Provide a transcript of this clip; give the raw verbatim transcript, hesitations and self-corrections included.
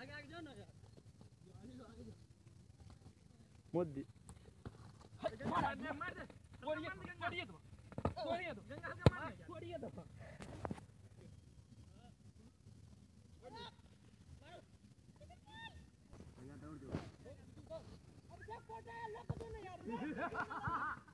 आगे आगे जाओ ना यार मोदी मार दे मार दे छोड़िए छोड़िए तो छोड़िए तो गंगा हल्का मार दे छोड़िए तो अब सब फोटो लग दो ना यार